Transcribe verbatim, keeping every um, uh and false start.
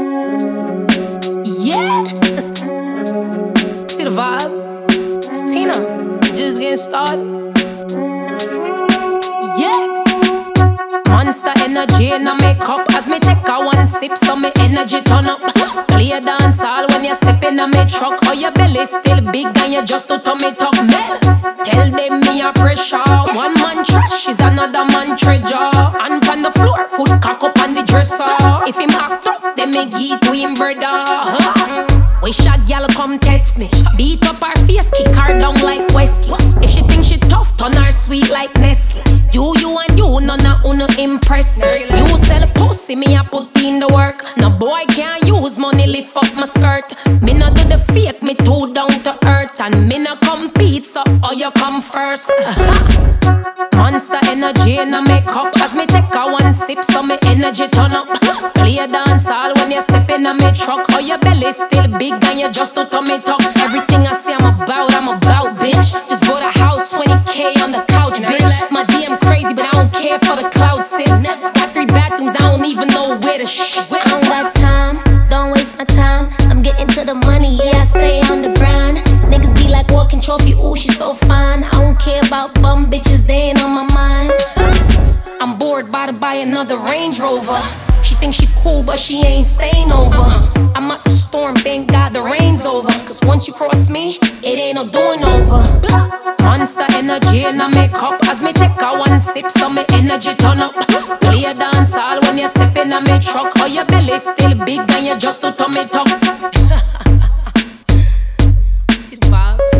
Yeah. See the vibes? It's Tina. Just getting started. Yeah. Monster energy in a makeup as me take a one sip, so me energy turn up. Play a dance all when you step in a me truck. Oh, your belly still big and you just to tummy tuck. Man, tell them me a pressure. One man trash is another man treasure. And on the floor, foot cock up on the dresser. If him act up, then me give to him brother. Huh? Wish a gal come test me. Beat up her face, kick her down like Wesley. If she think she tough, turn her sweet like Nestle. You, you and you, none of uno impress me. You sell pussy, me I put in the work. No boy can't use money, lift up my skirt. Me not do the fake, me too down to earth. And me not compete, so all you come first. Monster energy in a makeup as me take a one sip, so me energy turn up. Play a dance all when you step in a me truck. Oh, your belly still big and you just to tummy tuck. Everything I say I'm about, I'm about, bitch. Just bought a house, twenty K on the couch, bitch. My D M crazy, but I don't care for the cloud, sis. Got three bathrooms, I don't even know where to shit. I don't got time, don't waste my time. I'm getting to the money, yeah, I stay on the grind. Niggas be like walking trophy, ooh, she so fine. I don't care about bum bitches, they ain't on my mind. I'm bored, about to buy another Range Rover. She thinks she cool, but she ain't staying over. I'm at the storm, thank God the rain's over. Cause once you cross me, it ain't no doing over. Monster energy in a makeup as me take a one sip, so me energy turn up. Play a dance all when you step in a me truck. Oh, your belly still big and you just to tummy tuck. See the vibes?